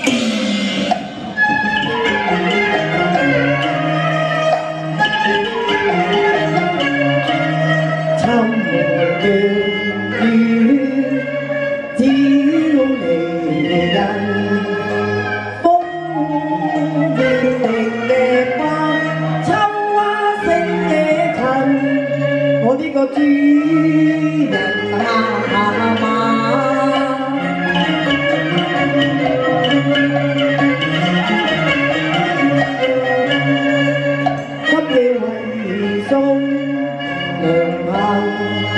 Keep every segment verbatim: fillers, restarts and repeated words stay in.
主人下馬，給你為送良朋。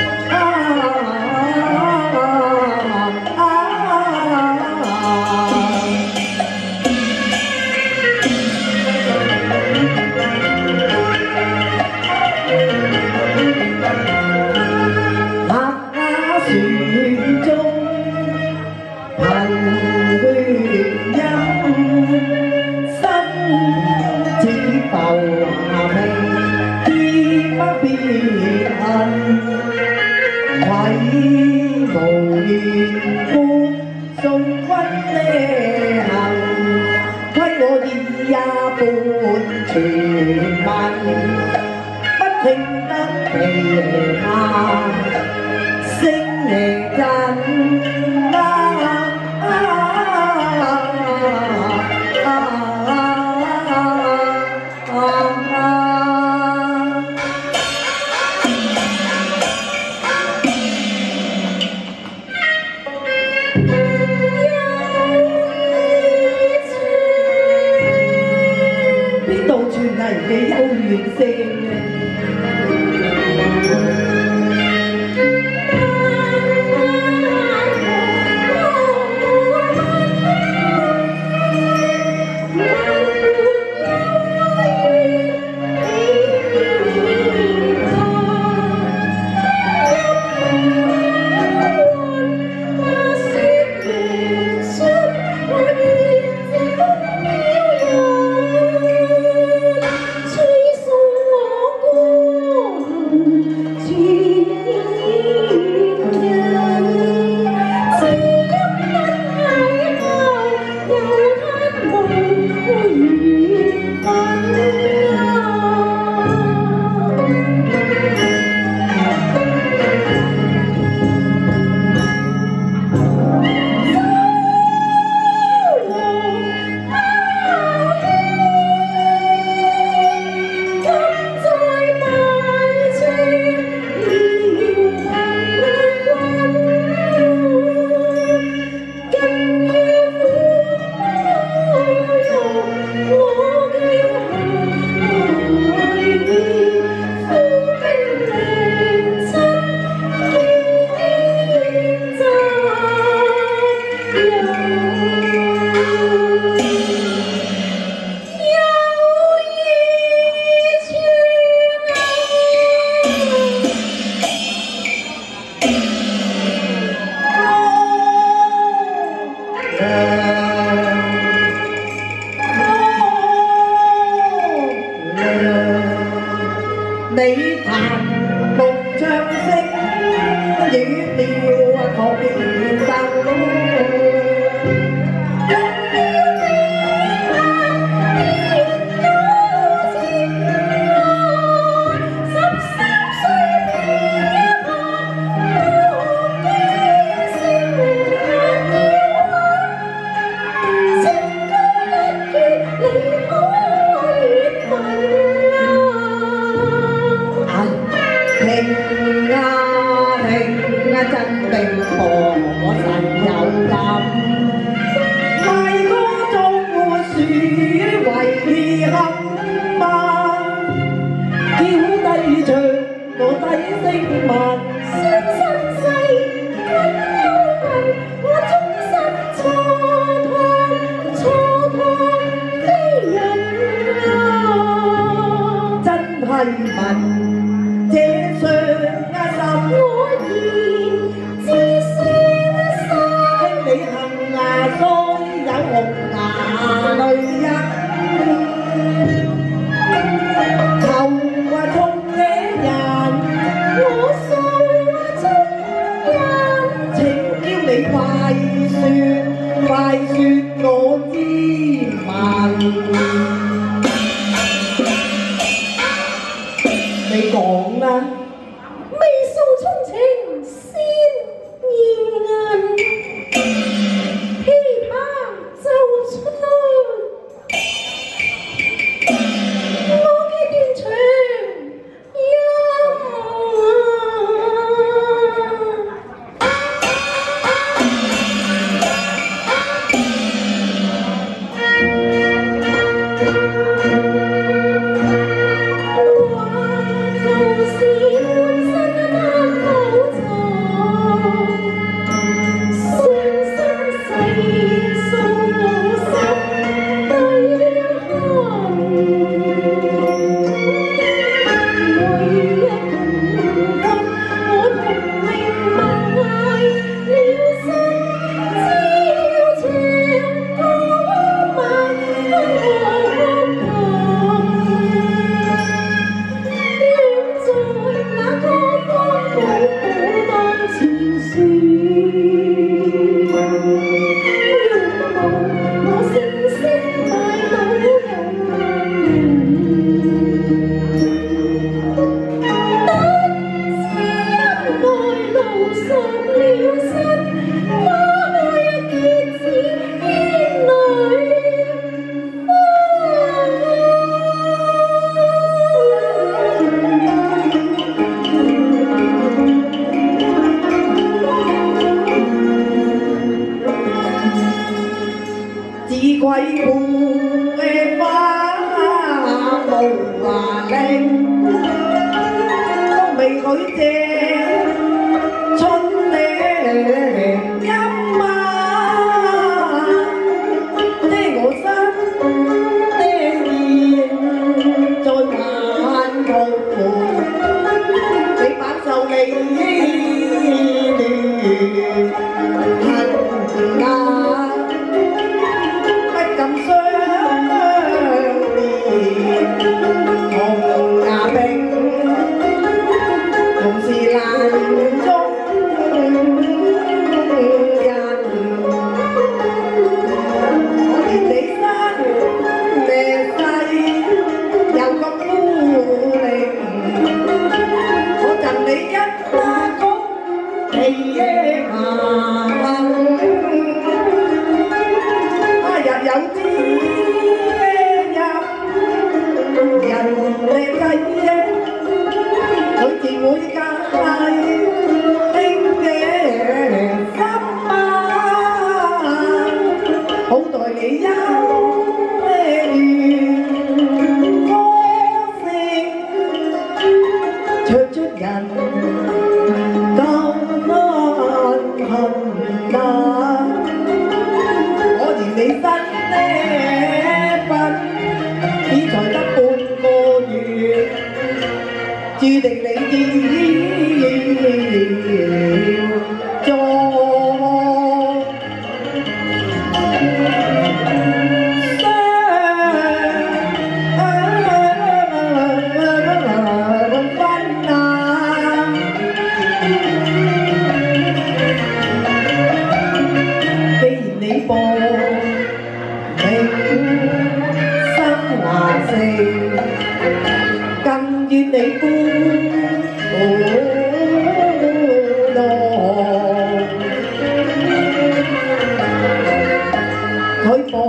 送君呢行，虧我意也半傳聞，不聽得鼻下聲力震啊！嘅幽怨聲嘅。你彈木唱聲，語調確變奏。停啊停啊，真定婆我實有感，賣歌中會樹為冚嘛，叫低唱我低聲問，生生世君幽問，我終身錯盼錯盼非人啊，真係問。這上啊什我言自先生，你行牙腮有紅牙淚印，求啊眾野人，我訴啊眾人，請叫你快説快説。 我知問。你講啦， 微笑衷情先現銀，琵琶就出我嘅斷腸只怪故嘅花無華令，都未許借春呢音啊，遮我心的意在眼途，你把受你。注定你要做雙分啊！既然你報名生華四。更願你孤獨，佢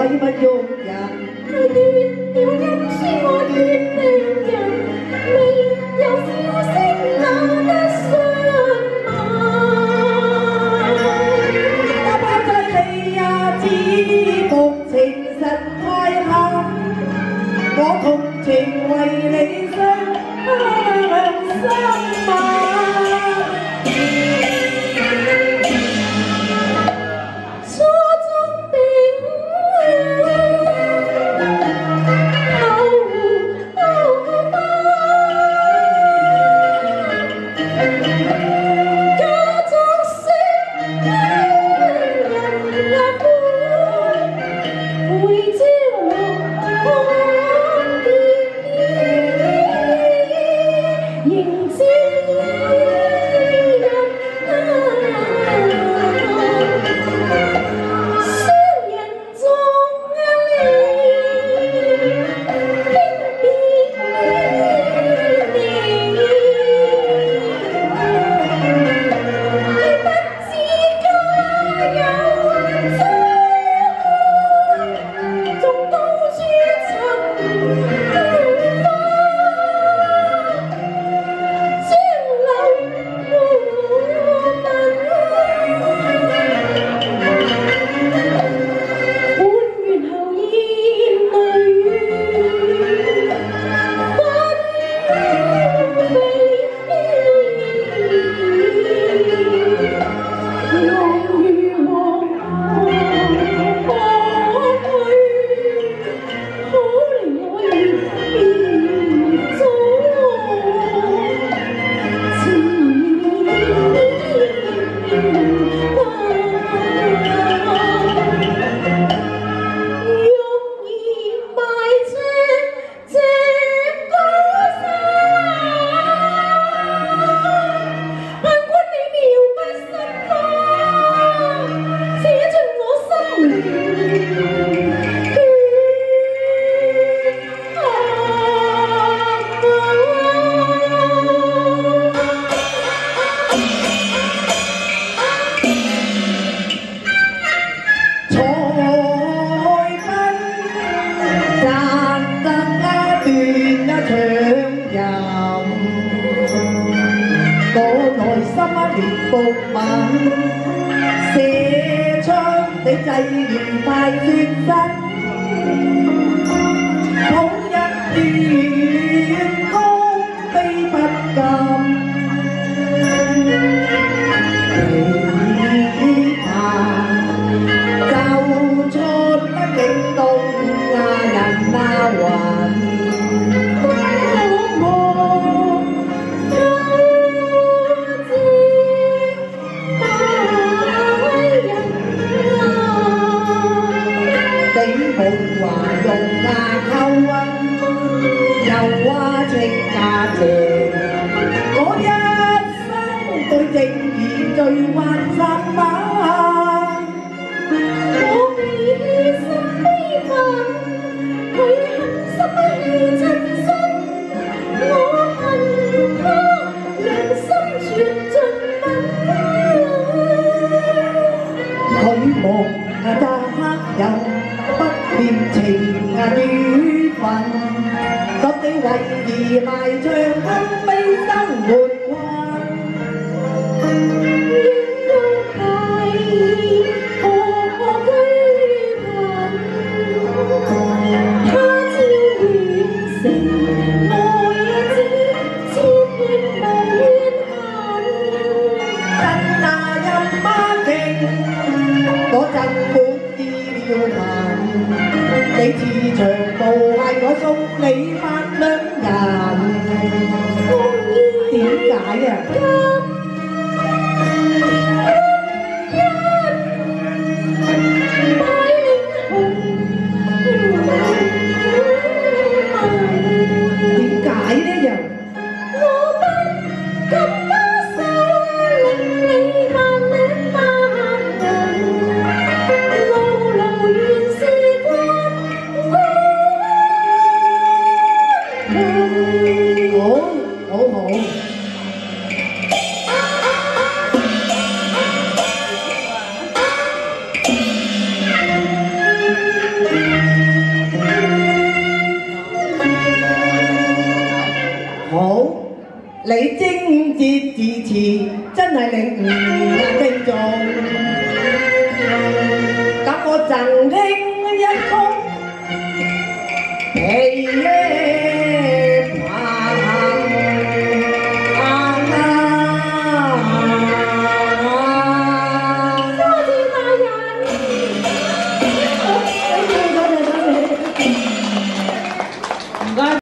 為乜喐人？ 佢斷了音書，我斷定人未有消息那得信埋。 打包在你也知服情實太狠，我同情為你傷心啊！ 初中兵後後班，家中識人也歡，會朝落看見迎接人。雙人撞你，偏別離，不知家有真愛，縱到處尋花，將流滿。半月後煙淚紛飛，浪如浪波去，可憐我如變咗情容易埋這這高山，盼君你描不心花，寫進我心血啊！ 彩燈賺得一段一場任，我內心一連伏吻，射出你際遇快雪身，抱一段高飛不禁。你怕就出得驚動啊人啊魂， 我望他朝大人啊， 頂部話用牙扣溫，又話情價值，我一生對正義最關心嗎？ 我被犧牲悲憤，佢狠心不棄親身，我恨他良心全盡泯。 佢望啊得黑有不變情啊與憤，覺你為義賣唱堪悲生活困。你自長步係我送你百兩人，點解啊？